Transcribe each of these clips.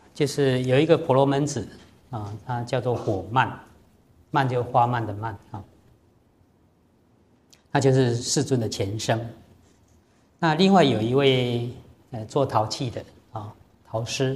就是有一个婆罗门子啊，他叫做火曼，曼就花曼的曼啊，他就是世尊的前生。那另外有一位做陶器的啊，陶师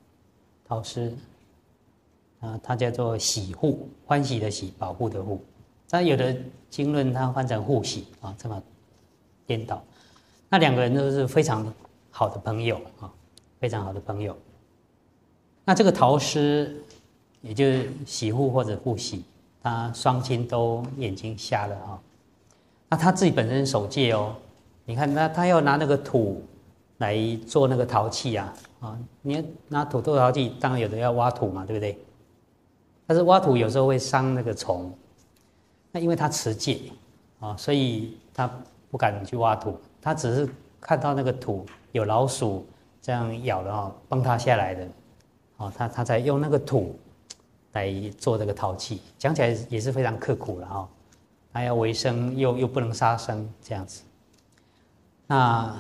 啊，他叫做喜护，欢喜的喜，保护的护。但有的经论他翻成护喜啊，这么颠倒。那两个人都是非常好的朋友啊，非常好的朋友。那这个陶师，也就是喜护或者护喜，他双亲都眼睛瞎了啊。那他自己本身守戒哦，你看他要拿那个土来做那个陶器啊，你拿土做陶器，当然有的要挖土嘛，对不对？但是挖土有时候会伤那个虫，那因为他持戒啊，所以他不敢去挖土，他只是看到那个土有老鼠这样咬了哦，崩塌下来的，哦，他才用那个土来做这个陶器，讲起来也是非常刻苦了哦，他要为生又不能杀生这样子。那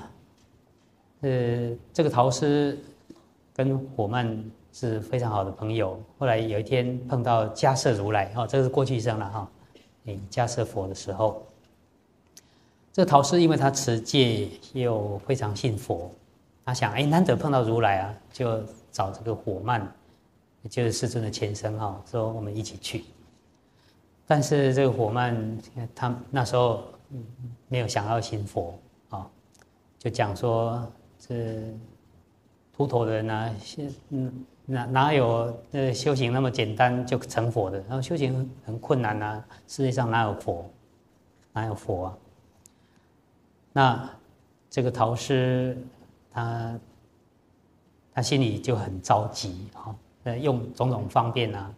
这个陶师跟火曼是非常好的朋友。后来有一天碰到迦叶如来，哦，这是过去生了哈，迦叶佛的时候，这个陶师因为他持戒又非常信佛，他想，难得碰到如来啊，就找这个火曼，也就是世尊的前身哈，说我们一起去。但是这个火曼他那时候没有想要信佛啊，就讲说这秃头的人啊，哪有修行那么简单就成佛的？然后修行很困难啊，世界上哪有佛？哪有佛啊？那这个陶师他心里就很着急啊，用种种方便啊，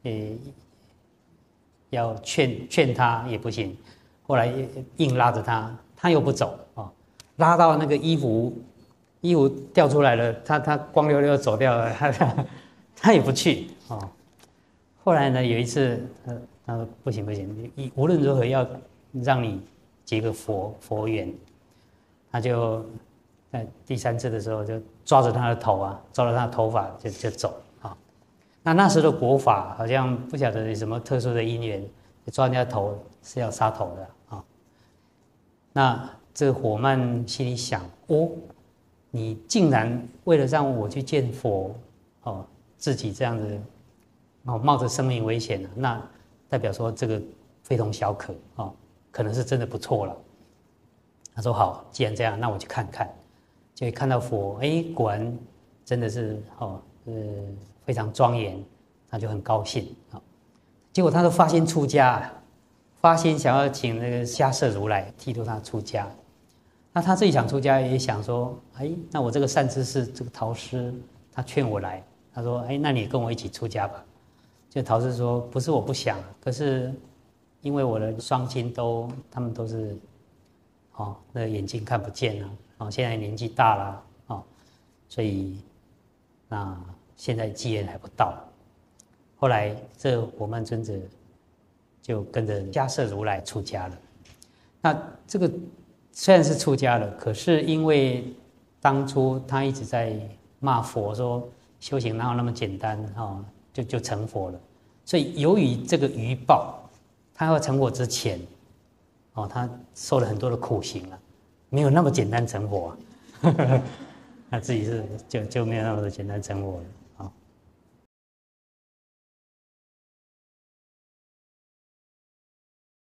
要劝他也不行，后来硬拉着他，他又不走啊，拉到那个衣服掉出来了，他光溜溜走掉了，他也不去啊。后来呢，有一次他说不行，你无论如何要让你结个佛缘，他就在第3次的时候就抓着他的头啊，抓着他的头发就走啊。那时的国法好像不晓得有什么特殊的因缘，抓人家头是要杀头的啊。那这个火曼心里想，你竟然为了让我去见佛，自己这样子，冒着生命危险，那代表说这个非同小可可能是真的不错了。他说好，既然这样，那我去看看。就看到佛，果然真的是非常庄严，他就很高兴啊。结果他都发心出家，发心想要请那个迦叶如来剃度他出家。那他自己想出家，也想说，那我这个善知识，这个陶师，他劝我来，他说，那你跟我一起出家吧。就陶师说，不是我不想，可是因为我的双亲他们都是，那眼睛看不见了，现在年纪大了，所以那现在机缘还不到。后来这火曼尊者就跟着迦叶如来出家了。那这个虽然是出家了，可是因为当初他一直在骂佛，说修行哪有那么简单就成佛了。所以由于这个余报，他要成佛之前，他受了很多的苦行了，没有那么简单成佛他自己就没有那么的简单成佛了。